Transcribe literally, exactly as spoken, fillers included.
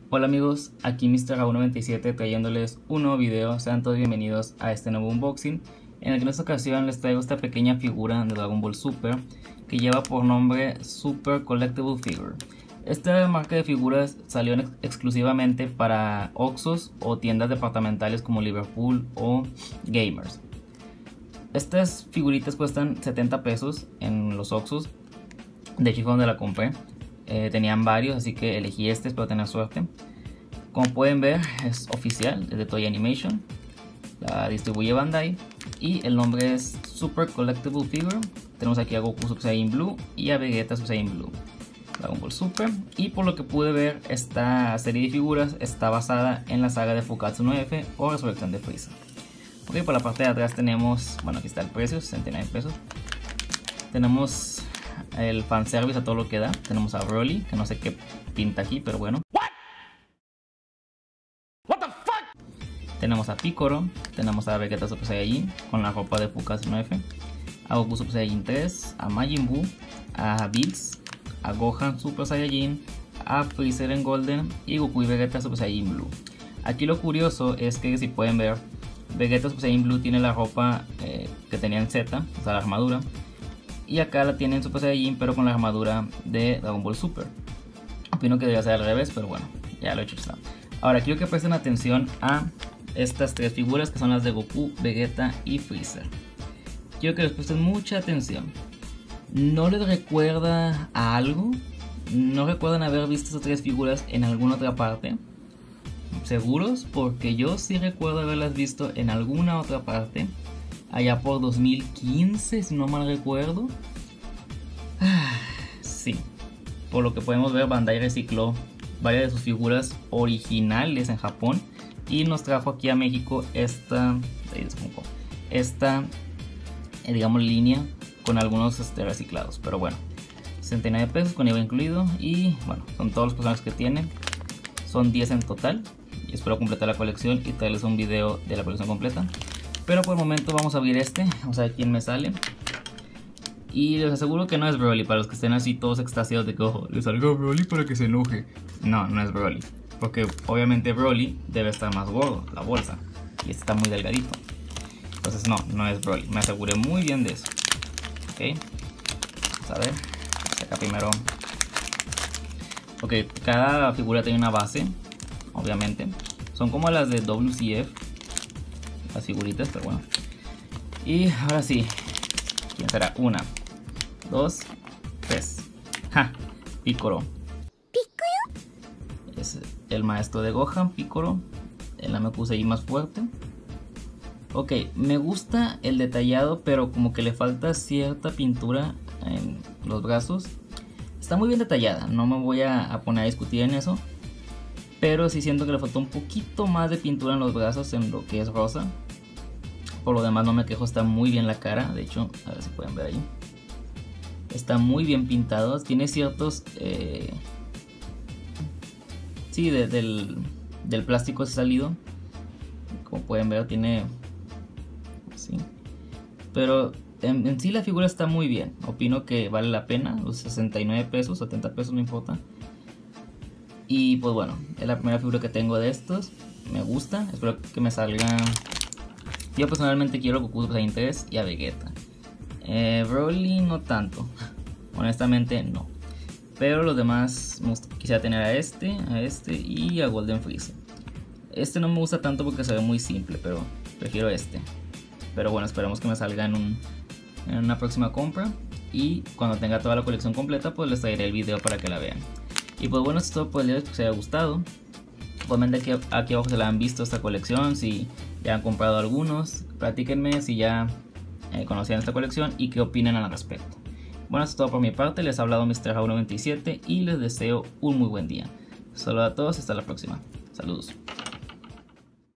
Hola amigos, aquí mister Raúl noventa y siete trayéndoles un nuevo video. Sean todos bienvenidos a este nuevo unboxing en el que en esta ocasión les traigo esta pequeña figura de Dragon Ball Super que lleva por nombre Super Collectible Figure. Esta marca de figuras salió ex exclusivamente para Oxxos o tiendas departamentales como Liverpool o Gamers. Estas figuritas cuestan setenta pesos en los Oxxos. De hecho fue donde la compré. Eh, tenían varios, así que elegí este, espero tener suerte. Como pueden ver, es oficial, es de Toei Animation, la distribuye Bandai y el nombre es Super Collectible Figure. Tenemos aquí a Goku Super Saiyan Blue y a Vegeta Super Saiyan Blue, Dragon Ball Super. Y por lo que pude ver, esta serie de figuras está basada en la saga de Fukkatsu no F o Resurrección de Freezer. Ok, por la parte de atrás tenemos, bueno, aquí está el precio, sesenta y nueve pesos. Tenemos el fanservice a todo lo que da. Tenemos a Broly, que no sé qué pinta aquí, pero bueno. What? What the fuck? Tenemos a Piccolo, tenemos a Vegeta Super Saiyajin con la ropa de Fukkatsu no F, a Goku Super Saiyajin tres, a Majin Buu, a Bills, a Gohan Super Saiyajin, a Freezer en Golden y Goku y Vegeta Super Saiyajin Blue. Aquí lo curioso es que, si pueden ver, Vegeta Super Saiyajin Blue tiene la ropa eh, que tenía en Z, o sea la armadura. Y acá la tienen Super Saiyajin, pero con la armadura de Dragon Ball Super. Opino que debería ser al revés, pero bueno, ya lo he hecho. Está. Ahora quiero que presten atención a estas tres figuras que son las de Goku, Vegeta y Freezer. Quiero que les presten mucha atención. ¿No les recuerda a algo? ¿No recuerdan haber visto estas tres figuras en alguna otra parte? ¿Seguros? Porque yo sí recuerdo haberlas visto en alguna otra parte. Allá por dos mil quince, si no mal recuerdo. Ah, sí, por lo que podemos ver, Bandai recicló varias de sus figuras originales en Japón y nos trajo aquí a México esta, esta eh, digamos, línea con algunos este, reciclados. Pero bueno, sesenta y nueve pesos con I V A incluido. Y bueno, son todos los personajes que tienen. Son diez en total. Y espero completar la colección y traerles un video de la colección completa. Pero por el momento vamos a abrir este, vamos a ver quién me sale. Y les aseguro que no es Broly, para los que estén así todos extasiados de que ojo, le salga Broly para que se enoje. No, no es Broly, porque obviamente Broly debe estar más gordo, la bolsa, y este está muy delgadito. Entonces no, no es Broly, me aseguré muy bien de eso. Ok, vamos a ver, acá primero. Ok, cada figura tiene una base, obviamente. Son como las de W C F. Las figuritas, pero bueno. Y ahora sí, ¿quién será? Una, dos, tres. ¡Ja! Piccolo. ¿Piccolo? Es el maestro de Gohan, Piccolo. El Namekusei más fuerte. Ok, me gusta el detallado, pero como que le falta cierta pintura en los brazos. Está muy bien detallada, no me voy a, a poner a discutir en eso. Pero sí siento que le faltó un poquito más de pintura en los brazos, en lo que es rosa. Por lo demás no me quejo, está muy bien la cara. De hecho, a ver si pueden ver ahí. Está muy bien pintado. Tiene ciertos... Eh... Sí, de, del, del plástico se ha salido. Como pueden ver, tiene... Sí. Pero en, en sí la figura está muy bien. Opino que vale la pena. Los sesenta y nueve pesos, setenta pesos, no importa. Y pues bueno, es la primera figura que tengo de estos. Me gusta, espero que me salga. Yo personalmente quiero a Goku Super Saiyan tres y a Vegeta. eh, Broly no tanto, honestamente no. Pero los demás me gusta, quisiera tener a este, a este y a Golden Freezer. Este no me gusta tanto porque se ve muy simple, pero prefiero este. Pero bueno, esperemos que me salga en, un, en una próxima compra. Y cuando tenga toda la colección completa, pues les traeré el video para que la vean. Y pues bueno, esto es todo por el día, espero que os haya gustado. Comenten aquí, aquí abajo si la han visto esta colección, si ya han comprado algunos. Platíquenme si ya eh, conocían esta colección y qué opinan al respecto. Bueno, esto es todo por mi parte, les ha hablado mister Raúl noventa y siete y les deseo un muy buen día. Saludos a todos, hasta la próxima. Saludos.